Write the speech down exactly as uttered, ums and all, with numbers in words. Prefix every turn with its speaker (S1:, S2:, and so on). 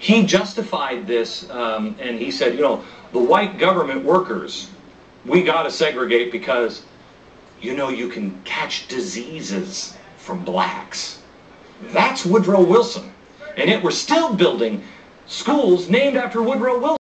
S1: he justified this, um, and he said, you know, the white government workers, we got to segregate because, you know, you can catch diseases from blacks. That's Woodrow Wilson. And yet we're still building schools named after Woodrow Wilson.